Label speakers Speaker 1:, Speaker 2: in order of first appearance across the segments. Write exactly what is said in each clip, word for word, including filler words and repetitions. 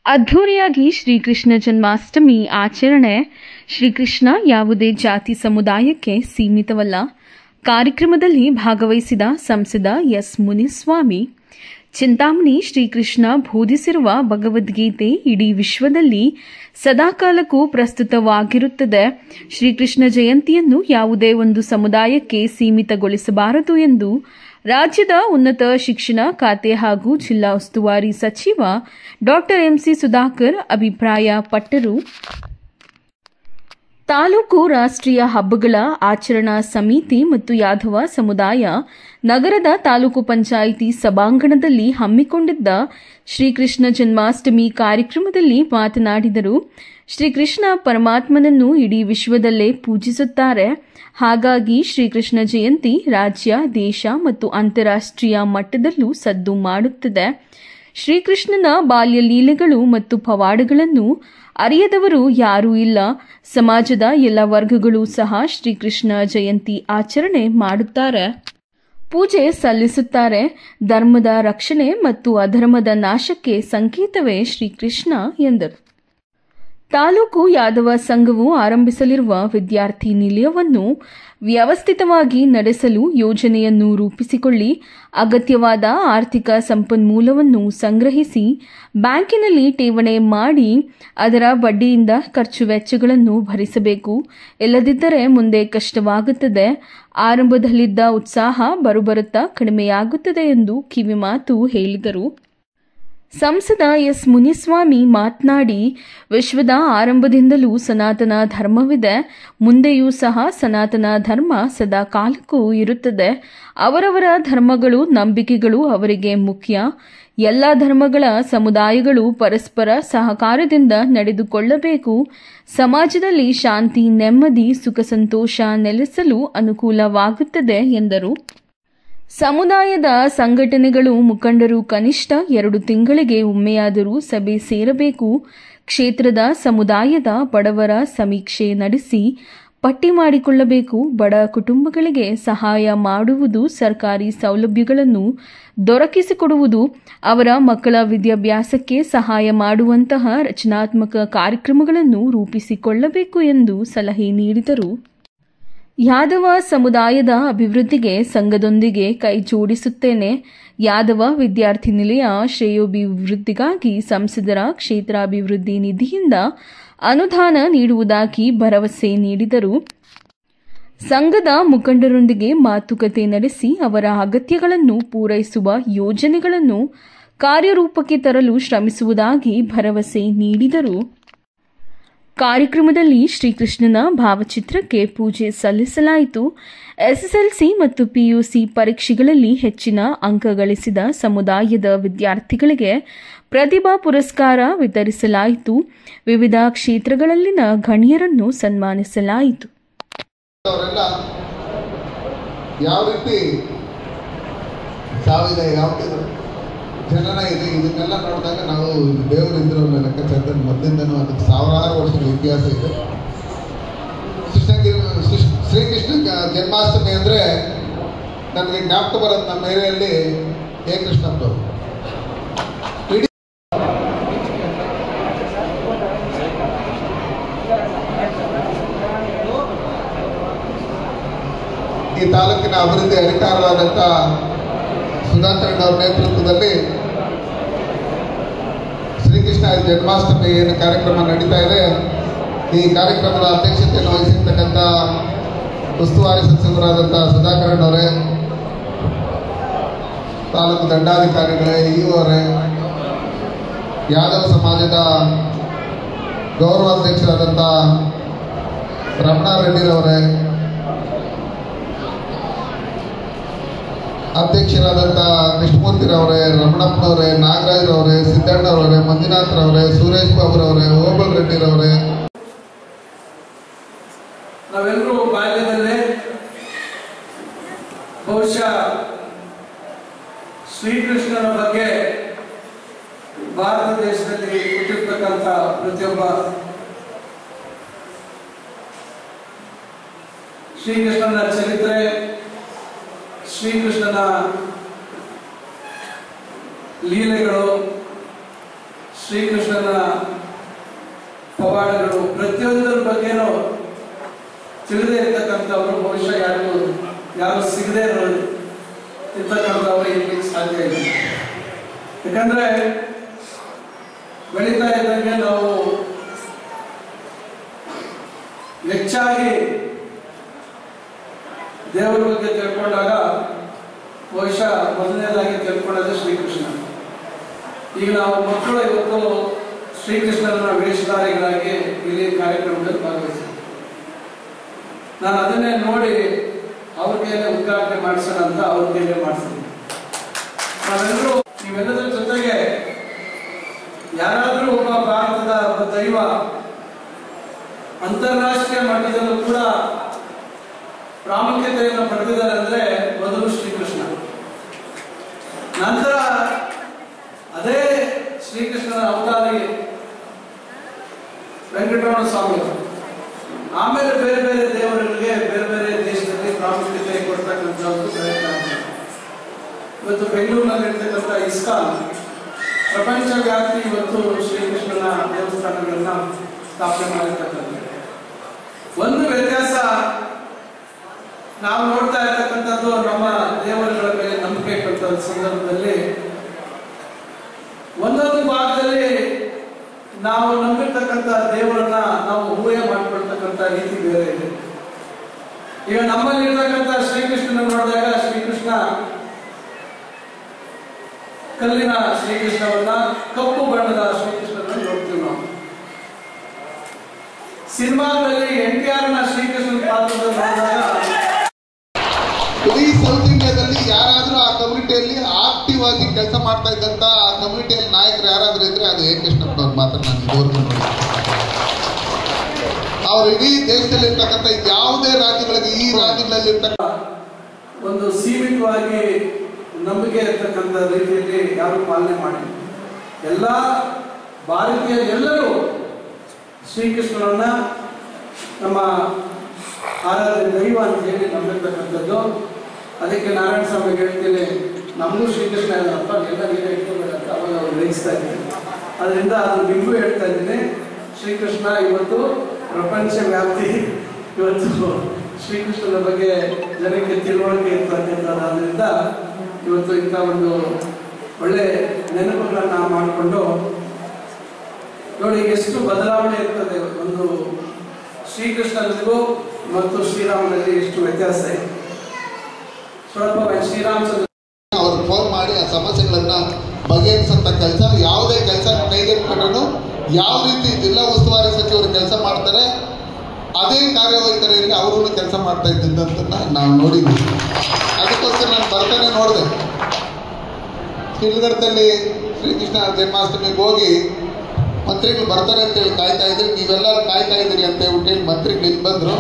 Speaker 1: ಅದ್ಧೂರಿಯಾಗಿ ಶ್ರೀಕೃಷ್ಣ ಜನ್ಮಾಷ್ಟಮಿ ಆಚರಣೆ. ಶ್ರೀಕೃಷ್ಣ ಯಾವುದೇ ಜಾತಿ ಸಮುದಾಯಕ್ಕೆ ಸೀಮಿತವಲ್ಲ. ಕಾರ್ಯಕ್ರಮದಲ್ಲಿ ಭಾಗವಹಿಸಿದ ಸಂಸದ ಎಸ್ ಮುನಿಸ್ವಾಮಿ, ಚಿಂತಾಮಣಿ ಶ್ರೀಕೃಷ್ಣ ಬೋಧಿಸಿರುವ ಭಗವದ್ಗೀತೆ ಇಡೀ ವಿಶ್ವದಲ್ಲಿ ಸದಾಕಾಲಕ್ಕೂ ಪ್ರಸ್ತುತವಾಗಿರುತ್ತದೆ. ಶ್ರೀಕೃಷ್ಣ ಜಯಂತಿಯನ್ನು ಯಾವುದೇ ಒಂದು ಸಮುದಾಯಕ್ಕೆ ಸೀಮಿತಗೊಳಿಸಬಾರದು ಎಂದು ರಾಜ್ಯದ ಉನ್ನತ ಶಿಕ್ಷಣ ಖಾತೆ ಹಾಗೂ ಜಿಲ್ಲಾ ಉಸ್ತುವಾರಿ ಸಚಿವ ಡಾಕ್ಟರ್ ಎಂಸಿ ಸುಧಾಕರ್ ಅಭಿಪ್ರಾಯಪಟ್ಟರು. ತಾಲೂಕು ರಾಷ್ಟ್ರೀಯ ಹಬ್ಬಗಳ ಆಚರಣಾ ಸಮಿತಿ ಮತ್ತು ಯಾದವ ಸಮುದಾಯ ನಗರದ ತಾಲೂಕು ಪಂಚಾಯಿತಿ ಸಭಾಂಗಣದಲ್ಲಿ ಹಮ್ಮಿಕೊಂಡಿದ್ದ ಶ್ರೀಕೃಷ್ಣ ಜನ್ಮಾಷ್ಟಮಿ ಕಾರ್ಯಕ್ರಮದಲ್ಲಿ ಮಾತನಾಡಿದರು. ಶ್ರೀಕೃಷ್ಣ ಪರಮಾತ್ಮನನ್ನು ಇಡೀ ವಿಶ್ವದಲ್ಲೇ ಪೂಜಿಸುತ್ತಾರೆ. ಹಾಗಾಗಿ ಶ್ರೀಕೃಷ್ಣ ಜಯಂತಿ ರಾಜ್ಯ, ದೇಶ ಮತ್ತು ಅಂತಾರಾಷ್ಟ್ರೀಯ ಮಟ್ಟದಲ್ಲೂ ಸದ್ದು ಮಾಡುತ್ತದೆ. ಶ್ರೀಕೃಷ್ಣನ ಬಾಲ್ಯ ಲೀಲೆಗಳು ಮತ್ತು ಪವಾಡಗಳನ್ನು ಅರಿಯದವರು ಯಾರೂ ಇಲ್ಲ. ಸಮಾಜದ ಎಲ್ಲ ವರ್ಗಗಳು ಸಹ ಶ್ರೀಕೃಷ್ಣ ಜಯಂತಿ ಆಚರಣೆ ಮಾಡುತ್ತಾರೆ, ಪೂಜೆ ಸಲ್ಲಿಸುತ್ತಾರೆ. ಧರ್ಮದ ರಕ್ಷಣೆ ಮತ್ತು ಅಧರ್ಮದ ನಾಶಕ್ಕೆ ಸಂಕೇತವೇ ಶ್ರೀಕೃಷ್ಣ ಎಂದರು. ತಾಲೂಕು ಯಾದವ ಸಂಘವು ಆರಂಭಿಸಲಿರುವ ವಿದ್ಯಾರ್ಥಿ ನಿಲಯವನ್ನು ವ್ಯವಸ್ಥಿತವಾಗಿ ನಡೆಸಲು ಯೋಜನೆಯನ್ನು ರೂಪಿಸಿಕೊಳ್ಳಿ, ಅಗತ್ಯವಾದ ಆರ್ಥಿಕ ಸಂಪನ್ಮೂಲವನ್ನು ಸಂಗ್ರಹಿಸಿ ಬ್ಯಾಂಕಿನಲ್ಲಿ ಠೇವಣಿ ಮಾಡಿ ಅದರ ಬಡ್ಡಿಯಿಂದ ಖರ್ಚು ವೆಚ್ಚಗಳನ್ನು ಭರಿಸಬೇಕು. ಇಲ್ಲದಿದ್ದರೆ ಮುಂದೆ ಕಷ್ಟವಾಗುತ್ತದೆ. ಆರಂಭದಲ್ಲಿದ್ದ ಉತ್ಸಾಹ ಬರುಬರುತ್ತಾ ಕಡಿಮೆಯಾಗುತ್ತದೆ ಎಂದು ಕಿವಿಮಾತು ಹೇಳಿದರು. ಸಂಸದ ಎಸ್ ಮುನಿಸ್ವಾಮಿ ಮಾತನಾಡಿ, ವಿಶ್ವದ ಆರಂಭದಿಂದಲೂ ಸನಾತನ ಧರ್ಮವಿದೆ, ಮುಂದೆಯೂ ಸಹ ಸನಾತನ ಧರ್ಮ ಸದಾ ಕಾಲಕ್ಕೂ ಇರುತ್ತದೆ. ಅವರವರ ಧರ್ಮಗಳು, ನಂಬಿಕೆಗಳು ಅವರಿಗೆ ಮುಖ್ಯ. ಎಲ್ಲ ಧರ್ಮಗಳ ಸಮುದಾಯಗಳು ಪರಸ್ಪರ ಸಹಕಾರದಿಂದ ನಡೆದುಕೊಳ್ಳಬೇಕು. ಸಮಾಜದಲ್ಲಿ ಶಾಂತಿ, ನೆಮ್ಮದಿ, ಸುಖ ಸಂತೋಷ ನೆಲೆಸಲು ಅನುಕೂಲವಾಗುತ್ತದೆ ಎಂದರು. ಸಮುದಾಯದ ಸಂಘಟನೆಗಳು, ಮುಖಂಡರು ಕನಿಷ್ಠ ಎರಡು ತಿಂಗಳಿಗೆ ಒಮ್ಮೆಯಾದರೂ ಸಭೆ ಸೇರಬೇಕು. ಕ್ಷೇತ್ರದ ಸಮುದಾಯದ ಬಡವರ ಸಮೀಕ್ಷೆ ನಡೆಸಿ ಪಟ್ಟಿ ಮಾಡಿಕೊಳ್ಳಬೇಕು. ಬಡ ಕುಟುಂಬಗಳಿಗೆ ಸಹಾಯ ಮಾಡುವುದು, ಸರ್ಕಾರಿ ಸೌಲಭ್ಯಗಳನ್ನು ದೊರಕಿಸಿಕೊಡುವುದು, ಅವರ ಮಕ್ಕಳ ವಿದ್ಯಾಭ್ಯಾಸಕ್ಕೆ ಸಹಾಯ ಮಾಡುವಂತಹ ರಚನಾತ್ಮಕ ಕಾರ್ಯಕ್ರಮಗಳನ್ನು ರೂಪಿಸಿಕೊಳ್ಳಬೇಕು ಎಂದು ಸಲಹೆ ನೀಡಿದರು. ಯಾದವ ಸಮುದಾಯದ ಅಭಿವೃದ್ಧಿಗೆ ಸಂಘದೊಂದಿಗೆ ಕೈ ಜೋಡಿಸುತ್ತೇನೆ. ಯಾದವ ವಿದ್ಯಾರ್ಥಿ ನಿಲಯ ಶ್ರೇಯೋಭಿವೃದ್ಧಿಗಾಗಿ ಸಂಸದರ ಕ್ಷೇತ್ರಾಭಿವೃದ್ಧಿ ನಿಧಿಯಿಂದ ಅನುದಾನ ನೀಡುವುದಾಗಿ ಭರವಸೆ ನೀಡಿದರು. ಸಂಘದ ಮುಖಂಡರೊಂದಿಗೆ ಮಾತುಕತೆ ನಡೆಸಿ ಅವರ ಅಗತ್ಯಗಳನ್ನು ಪೂರೈಸುವ ಯೋಜನೆಗಳನ್ನು ಕಾರ್ಯರೂಪಕ್ಕೆ ತರಲು ಶ್ರಮಿಸುವುದಾಗಿ ಭರವಸೆ ನೀಡಿದರು. ಕಾರ್ಯಕ್ರಮದಲ್ಲಿ ಶ್ರೀಕೃಷ್ಣನ ಭಾವಚಿತ್ರಕ್ಕೆ ಪೂಜೆ ಸಲ್ಲಿಸಲಾಯಿತು. ಎಸ್ಎಸ್ಎಲ್ಸಿ ಮತ್ತು ಪಿಯುಸಿ ಪರೀಕ್ಷೆಗಳಲ್ಲಿ ಹೆಚ್ಚಿನ ಅಂಕ ಗಳಿಸಿದ ಸಮುದಾಯದ ವಿದ್ಯಾರ್ಥಿಗಳಿಗೆ ಪ್ರತಿಭಾ ಪುರಸ್ಕಾರ ವಿತರಿಸಲಾಯಿತು. ವಿವಿಧ ಕ್ಷೇತ್ರಗಳಲ್ಲಿನ ಗಣ್ಯರನ್ನು ಸನ್ಮಾನಿಸಲಾಯಿತು.
Speaker 2: ಜನನ ಇದೆ, ಇದನ್ನೆಲ್ಲ ನೋಡಿದಾಗ ನಾವು ದೇವರಿದ್ರು ಲೆಕ್ಕಾಚಾರದಲ್ಲಿ ಮೊದಲಿಂದನೂ ಅದಕ್ಕೆ ಸಾವಿರಾರು ವರ್ಷಗಳ ಇತಿಹಾಸ ಇದೆ. ಕೃಷ್ಣಗಿರಿ ಶ್ರೀಕೃಷ್ಣ ಜನ್ಮಾಷ್ಟಮಿ ಅಂದರೆ ನನಗೆ ಜ್ಞಾಪಕ ಬರೋದು ನಮ್ಮ ಏರಿಯಲ್ಲಿ ಹೇ ಕೃಷ್ಣಪ್ಪರು. ಇಡೀ ಈ ತಾಲೂಕಿನ ಅಭಿವೃದ್ಧಿ ಅಧಿಕಾರರಾದಂಥ ಸುಧಾಕರ್ ಅವರ ನೇತೃತ್ವದಲ್ಲಿ ಶ್ರೀಕೃಷ್ಣ ಜನ್ಮಾಷ್ಟಮಿ ಏನು ಕಾರ್ಯಕ್ರಮ ನಡೀತಾ ಇದೆ, ಈ ಕಾರ್ಯಕ್ರಮದ ಅಧ್ಯಕ್ಷತೆಯನ್ನು ವಹಿಸಿರ್ತಕ್ಕಂಥ ಉಸ್ತುವಾರಿ ಸಚಿವರಾದಂಥ ಸುಧಾಕರ್ ಅವರೇ, ತಾಲೂಕು ದಂಡಾಧಿಕಾರಿಗಳೇ, ಇ ಅವರೇ, ಯಾದವ ಸಮಾಜದ ಗೌರವಾಧ್ಯಕ್ಷರಾದಂಥ ರಮಣಾರೆಡ್ಡಿರವರೇ, ಅಧ್ಯಕ್ಷರಾದಂಥ ಕೃಷ್ಣಮೂರ್ತಿರವರೇ, ರಮಣಪ್ಪನವರೇ, ನಾಗರಾಜ್ರವರೇ, ಸಿದ್ದಣ್ಣರವರೇ, ಮಂಜುನಾಥ್ರವರೇ, ಸುರೇಶ್ ಬಾಬುರವರೇ, ಓಬಲ್ ರೆಡ್ಡಿರವರೇ,
Speaker 3: ನಾವೆಲ್ಲರೂ ಬಾಲ್ಯದಲ್ಲೇ ಬಹುಶಃ ಶ್ರೀಕೃಷ್ಣನ ಬಗ್ಗೆ ಭಾರತ ದೇಶದಲ್ಲಿ ಹುಟ್ಟಿರ್ತಕ್ಕಂಥ ಪ್ರತಿಯೊಬ್ಬ ಶ್ರೀಕೃಷ್ಣನ ಚರಿತ್ರೆ, ಶ್ರೀಕೃಷ್ಣನ ಲೀಲೆಗಳು, ಶ್ರೀಕೃಷ್ಣನ ಪವಾಡಗಳು ಪ್ರತಿಯೊಂದರ ಬಗ್ಗೆನೂ ತಿಳಿದೇ ಇರ್ತಕ್ಕಂಥವ್ರು ಬಹುಶಃ ಯಾರು ಯಾರು ಸಿಗದೇ ಇರೋದು ಇರ್ತಕ್ಕಂಥವ್ರು ಇರ್ಲಿಕ್ಕೆ ಸಾಧ್ಯ ಇಲ್ಲ. ಯಾಕಂದ್ರೆ ಬೆಳೀತಾ ಇದ್ದಂಗೆ ನಾವು ಹೆಚ್ಚಾಗಿ ದೇವರ ಬಗ್ಗೆ ತಿಳ್ಕೊಂಡಾಗ ಬಹುಶಃ ಮೊದಲನೇದಾಗಿ ತಿಳ್ಕೊಳ್ಳೋದು ಶ್ರೀಕೃಷ್ಣ. ಈಗ ನಾವು ಮಕ್ಕಳು ಇವತ್ತು ಶ್ರೀಕೃಷ್ಣನ ವೇಷಧಾರಿಗಳಾಗಿ ಇಲ್ಲಿ ಕಾರ್ಯಕ್ರಮದಲ್ಲಿ ಭಾಗವಹಿಸಿದ್ವಿ. ನಾನು ಅದನ್ನೇ ನೋಡಿ ಅವ್ರ ಕೈಯಲ್ಲೇ ಉದ್ಘಾಟನೆ ಮಾಡಿಸೋಣ ಅಂತ ಅವ್ರ ಕೈಯಲ್ಲೇ ಮಾಡಿಸಿದ್ವಿ. ನಾವೆಲ್ಲರೂ ನೀವೆಲ್ಲದರ ಜೊತೆಗೆ ಯಾರಾದರೂ ಒಬ್ಬ ಭಾರತದ ಒಬ್ಬ ದೈವ ಅಂತಾರಾಷ್ಟ್ರೀಯ ಮಟ್ಟದಲ್ಲೂ ಕೂಡ ಪ್ರಾಮುಖ್ಯತೆಯನ್ನು ಪಡೆದಿದ್ದಾರೆ ಅಂದ್ರೆ ಮೊದಲು ಶ್ರೀಕೃಷ್ಣ, ನಂತರ ಅದೇ ಶ್ರೀಕೃಷ್ಣನ ಅವತಾರಿ ವೆಂಕಟರಮಣ ಸ್ವಾಮಿ, ಆಮೇಲೆ ಬೇರೆ ಬೇರೆ ದೇವರುಗಳಿಗೆ ಬೇರೆ ಬೇರೆ ದೇಶದಲ್ಲಿ ಪ್ರಾಮುಖ್ಯತೆ ಕೊಡ್ತಕ್ಕಂಥದ್ದು ಪ್ರಯತ್ನ ಆಗ್ತದೆ. ಇವತ್ತು ಬೆಂಗಳೂರಿನಲ್ಲಿ ಇರ್ತಕ್ಕಂಥ ಇಸ್ಕಾನ್ ಪ್ರಪಂಚ ವ್ಯಾಪ್ತಿ ಇವತ್ತು ಶ್ರೀಕೃಷ್ಣನ ದೇವಸ್ಥಾನಗಳನ್ನ ಸ್ಥಾಪನೆ ಮಾಡಿರ್ತಕ್ಕಂಥ ಒಂದು ವ್ಯತ್ಯಾಸ ನಾವು ನೋಡ್ತಾ ಇರ್ತಕ್ಕಂಥದ್ದು ನಮ್ಮ ದೇವರುಗಳ ಮೇಲೆ ನಂಬಿಕೆ ಇಟ್ಟಂತ ಸಂದರ್ಭದಲ್ಲಿ ಒಂದೊಂದು ಭಾಗದಲ್ಲಿ ನಾವು ನಂಬಿರ್ತಕ್ಕಂಥ ದೇವರನ್ನ ನಾವು ಊಹೆ ಮಾಡ್ಕೊಳ್ತಕ್ಕಂಥ ರೀತಿ ಬೇರೆ ಇದೆ. ಈಗ ನಮ್ಮಲ್ಲಿ ಇರ್ತಕ್ಕಂಥ ಶ್ರೀಕೃಷ್ಣನ ನೋಡಿದಾಗ ಶ್ರೀಕೃಷ್ಣ ಕಲ್ಲಿನ ಶ್ರೀಕೃಷ್ಣವನ್ನ ಕಪ್ಪು ಬಣ್ಣದ ಶ್ರೀಕೃಷ್ಣನ ನೋಡ್ತೀವಿ ನಾವು. ಸಿನಿಮಾಗಳಲ್ಲಿ ಎನ್ ಟಿ ಆರ್ ನ ಶ್ರೀಕೃಷ್ಣನ ಪಾತ್ರದಲ್ಲಿ ನೋಡಿದಾಗ
Speaker 2: ಇಡೀ ಸೌತ್ ಇಂಡಿಯಾದಲ್ಲಿ ಯಾರಾದ್ರೂ ಆ ಕಮ್ಯುನಿಟಿಯಲ್ಲಿ ಆಕ್ಟಿವ್ ಆಗಿ ಕೆಲಸ ಮಾಡ್ತಾ ಇದ್ದಂತ ಆ ಕಮ್ಯುನಿಟಿಯಲ್ಲಿ ನಾಯಕರು ಯಾರಾದ್ರೂ ಇದ್ರೆ ಅದು ಎ ಕೃಷ್ಣಪ್ಪನವ್ರು ಮಾತ್ರ. ನಾನು ಇದುವರೆಗೂ ನೋಡಿ ಅವ್ರು ಇಡೀ ದೇಶದಲ್ಲಿ ಇರ್ತಕ್ಕಂಥ ಯಾವುದೇ ರಾಜ್ಯಗಳಿಗೆ ಈ ರಾಜ್ಯಗಳಲ್ಲಿ ಇರ್ತಕ್ಕಂಥ
Speaker 3: ಒಂದು ಸೀಮಿತವಾಗಿ ನಂಬಿಕೆ ಇರ್ತಕ್ಕಂಥ ರೀತಿಯಲ್ಲಿ ಯಾರು ಪಾಲನೆ ಮಾಡಿ ಎಲ್ಲ ಭಾರತೀಯ ಎಲ್ಲರೂ ಶ್ರೀಕೃಷ್ಣನನ್ನ ನಮ್ಮ ಆರಾಧ್ಯ ದೈವ ಅಂತ ಹೇಳಿ ನಂಬಿರ್ತಕ್ಕಂಥದ್ದು. ಅದಕ್ಕೆ ನಾರಾಯಣ ಸ್ವಾಮಿ ಹೇಳ್ತೀನಿ, ನಮಗೂ ಶ್ರೀಕೃಷ್ಣ ಏನಪ್ಪ ಎಲ್ಲ ನೀವೇ ಇಟ್ಕೋಬೇಡ ಅಂತ ಅವಾಗ ಅವ್ರು ಗ್ರಹಿಸ್ತಾ ಇದ್ದೀನಿ. ಅದರಿಂದ ಅದು ನಿಮಗೂ ಹೇಳ್ತಾ ಇದ್ದೀನಿ, ಶ್ರೀಕೃಷ್ಣ ಇವತ್ತು ಪ್ರಪಂಚ ವ್ಯಾಪ್ತಿ ಇವತ್ತು ಶ್ರೀಕೃಷ್ಣನ ಬಗ್ಗೆ ಜನಕ್ಕೆ ತಿಳುವಳಿಕೆ ಇರ್ತಕ್ಕಂಥದ್ದಾದ್ರಿಂದ ಇವತ್ತು ಇಂಥ ಒಂದು ಒಳ್ಳೆ ನೆನಪುಗಳನ್ನ ಮಾಡಿಕೊಂಡು ನೋಡಿ ಎಷ್ಟು ಬದಲಾವಣೆ ಇರ್ತದೆ. ಒಂದು ಶ್ರೀಕೃಷ್ಣನಿಗೂ ಮತ್ತು ಶ್ರೀರಾಮನಲ್ಲಿ ಎಷ್ಟು ವ್ಯತ್ಯಾಸ ಇದೆ. ಸ್ವಲ್ಪ ಶ್ರೀರಾಮಚಂದ್ರ
Speaker 2: ಅವ್ರು ಫೋನ್ ಮಾಡಿ ಆ ಸಮಸ್ಯೆಗಳನ್ನ ಬಗೆಹರಿಸಂತ ಕೆಲಸ, ಯಾವುದೇ ಕೆಲಸ ಕೈಗೆತ್ತಿಕೊಂಡ್ರು ಯಾವ ರೀತಿ ಜಿಲ್ಲಾ ಉಸ್ತುವಾರಿ ಸಚಿವರು ಕೆಲಸ ಮಾಡ್ತಾರೆ ಅದೇ ಕಾರ್ಯವೈಖರಿಯಲ್ಲಿ ಅವರು ಕೆಲಸ ಮಾಡ್ತಾ ಇದ್ದಂತನ್ನ ನಾವು ನೋಡಿದ್ವಿ. ಅದಕ್ಕೋಸ್ಕರ ನಾನು ಬರ್ತಾನೆ ನೋಡಿದೆ, ಶಿಲ್ಗಢದಲ್ಲಿ ಶ್ರೀಕೃಷ್ಣ ಜನ್ಮಾಷ್ಟಮಿಗೆ ಹೋಗಿ ಮಂತ್ರಿಗಳು ಬರ್ತಾರೆ ಅಂತೇಳಿ ಕಾಯ್ತಾ ಇದ್ರಿ, ನೀವೆಲ್ಲರೂ ಕಾಯ್ತಾ ಇದ್ದೀರಿ ಅಂತ ಹೇಳ್ಬಿಟ್ಟು ಮಂತ್ರಿಗಳು ಇಲ್ಲಿ ಬಂದರು.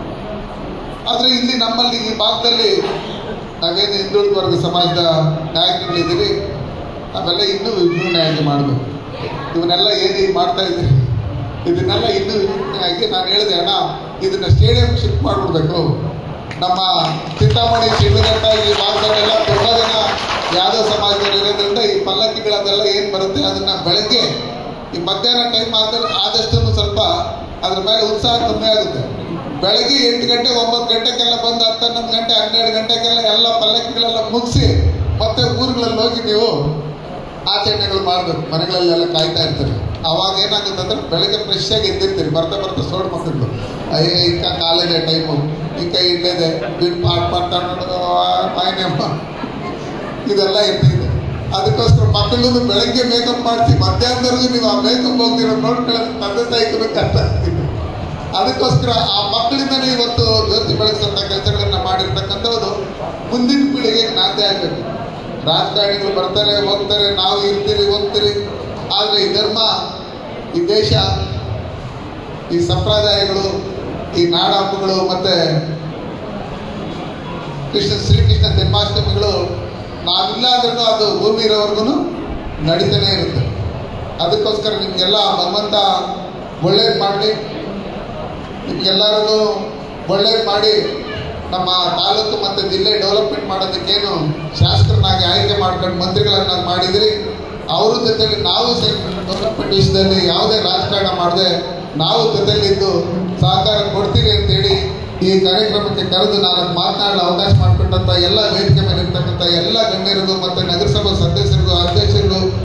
Speaker 2: ಆದರೆ ಇಲ್ಲಿ ನಮ್ಮಲ್ಲಿ ಈ ಭಾಗದಲ್ಲಿ ನಾವೇನು ಹಿಂದುಳಿದ ವರ್ಗ ಸಮಾಜದ ನಾಯಕರುಗಳಿದ್ದೀರಿ, ನಾವೆಲ್ಲ ಇನ್ನೂ ವಿಜೃಂಭಣೆ ಆಗಿ ಮಾಡಬೇಕು. ಇವನ್ನೆಲ್ಲ ಏನು ಈಗ ಮಾಡ್ತಾ ಇದ್ದೀರಿ ಇದನ್ನೆಲ್ಲ ಇನ್ನೂ ವಿಜೃಂಭಣೆ ಆಗಿ ನಾನು ಹೇಳಿದೆ, ಅಣ್ಣ ಇದನ್ನ ಸ್ಟೇಡಿಯಂ ಶಿಫ್ಟ್ ಮಾಡಿಬಿಡ್ಬೇಕು. ನಮ್ಮ ಚಿಂತಾಮಣಿ ಶಿಡ್ಲಘಟ್ಟ ಈ ಭಾಗದಲ್ಲೆಲ್ಲ ತುಂಬ ಜನ ಯಾದವ ಸಮಾಜದಲ್ಲಿ ಇರೋದ್ರಿಂದ ಈ ಪಲ್ಲಕ್ಕಿಗಳದೆಲ್ಲ ಏನು ಬರುತ್ತೆ ಅದನ್ನ ಬೆಳಗ್ಗೆ ಈ ಮಧ್ಯಾಹ್ನ ಟೈಮ್ ಆದ್ರೆ ಆದಷ್ಟು ಸ್ವಲ್ಪ ಅದ್ರ ಮೇಲೆ ಉತ್ಸಾಹ ಕಮ್ಮಿ ಆಗುತ್ತೆ. ಬೆಳಗ್ಗೆ ಎಂಟು ಗಂಟೆ ಒಂಬತ್ತು ಗಂಟೆಗೆಲ್ಲ ಬಂದು ಹತ್ತು ಹನ್ನೊಂದು ಗಂಟೆ ಹನ್ನೆರಡು ಗಂಟೆಗೆಲ್ಲ ಎಲ್ಲ ಪಲ್ಲಕ್ಕಿಗಳೆಲ್ಲ ಮುಗಿಸಿ ಮತ್ತೆ ಊರುಗಳಲ್ಲಿ ಹೋಗಿ ನೀವು ಆಚರಣೆಗಳು ಮಾಡಬೇಕು. ಮನೆಗಳಲ್ಲೆಲ್ಲ ಕಾಯ್ತಾ ಇರ್ತಾರೆ. ಅವಾಗ ಏನಾಗುತ್ತೆ ಅಂದ್ರೆ ಬೆಳಗ್ಗೆ ಫ್ರೆಶ್ ಆಗಿ ಎದ್ದಿರ್ತೀರಿ, ಬರ್ತಾ ಬರ್ತಾ ಸೋಡ್ ಮಕ್ಕಳು ಅಯ್ಯ ಇಂಕ ಕಾಲೇಜೇ ಟೈಮು ಇಂಕ ಇಲ್ಲದೆ ಬಿಟ್ಟು ಪಾಠ ಮಾಡ್ತಾ ಮಾಯನೇಮ್ಮ ಇದೆಲ್ಲ ಇರ್ತಿದೆ. ಅದಕ್ಕೋಸ್ಕರ ಮಕ್ಕಳನ್ನು ಬೆಳಗ್ಗೆ ಮೇಕಪ್ ಮಾಡಿಸಿ ಮಧ್ಯಾಹ್ನದವರೆಗೂ ನೀವು ಆ ಮೇಕಪ್ ಹೋಗ್ತಿರೋ ನೋಡ್ಕೊಳ್ಳೋದು ತಂದೆ ತಾಯಿಗೆ ಕಷ್ಟ ಆಗ್ತಿದೆ. ಅದಕ್ಕೋಸ್ಕರ ಆ ಮಕ್ಕಳಿಂದನೇ ಇವತ್ತು ಜ್ಯೋತಿ ಬೆಳೆಸಂತ ಕೆಲಸಗಳನ್ನ ಮಾಡಿರ್ತಕ್ಕಂಥದ್ದು ಮುಂದಿನ ಪೀಳಿಗೆಗೆ ನಾಂದಿ ಆಗಬೇಕು. ರಾಜಕಾರಣಿಗಳು ಬರ್ತಾರೆ ಹೋಗ್ತಾರೆ, ನಾವು ಇರ್ತೀರಿ ಹೋಗ್ತೀರಿ, ಆದರೆ ಈ ಧರ್ಮ, ಈ ದೇಶ, ಈ ಸಂಪ್ರದಾಯಗಳು, ಈ ನಾಡ ಹಬ್ಬಗಳು ಮತ್ತೆ ಕೃಷ್ಣ ಶ್ರೀಕೃಷ್ಣ ಜನ್ಮಾಷ್ಟಮಿಗಳು ನಾವಿಲ್ಲ ಅಂದ್ರೂ ಅದು ಭೂಮಿ ಇರೋವರೆಗೂ ನಡೀತಾನೆ ಇರುತ್ತೆ. ಅದಕ್ಕೋಸ್ಕರ ನಿಮಗೆಲ್ಲ ಭಗವಂತ ಒಳ್ಳೇದು ಮಾಡಲಿ, ನಿಮ್ಗೆಲ್ಲರಿಗೂ ಒಳ್ಳೇದು ಮಾಡಿ ನಮ್ಮ ತಾಲೂಕು ಮತ್ತು ಜಿಲ್ಲೆ ಡೆವಲಪ್ಮೆಂಟ್ ಮಾಡೋದಕ್ಕೇನು ಶಾಸಕರನ್ನಾಗಿ ಆಯ್ಕೆ ಮಾಡ್ಕೊಂಡು ಮಂತ್ರಿಗಳನ್ನ ಮಾಡಿದ್ರಿ. ಅವ್ರ ಜೊತೆಲಿ ನಾವು ಡೆವಲಪ್ಮೆಂಟ್ ವಿಷಯದಲ್ಲಿ ಯಾವುದೇ ರಾಜಕಾರಣ ಮಾಡದೆ ನಾವು ಜೊತೆಲಿದ್ದು ಸಹಕಾರ ಕೊಡ್ತೀವಿ ಅಂತೇಳಿ ಈ ಕಾರ್ಯಕ್ರಮಕ್ಕೆ ಕರೆದು ನಾನು ಮಾತನಾಡಲು ಅವಕಾಶ ಮಾಡಿಕೊಟ್ಟಂತ ಎಲ್ಲ ವೇದಿಕೆ ಮೇಲೆ ಇರ್ತಕ್ಕಂಥ ಎಲ್ಲ ಗಣ್ಯರಿಗೂ ಮತ್ತೆ ನಗರಸಭಾ ಸದಸ್ಯರಿಗೂ ಅಧ್ಯಕ್ಷರಿಗೂ